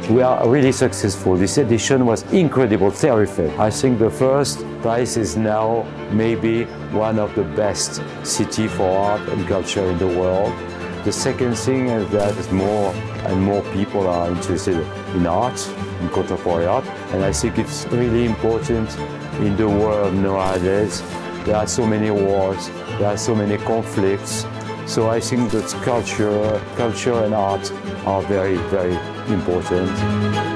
we are really successful. This edition was incredible, terrific. I think the first Paris is now maybe one of the best cities for art and culture in the world. The second thing is that more and more people are interested in art, in contemporary art, and I think it's really important in the world nowadays. There are so many wars, there are so many conflicts, so I think that culture and art are very, very important.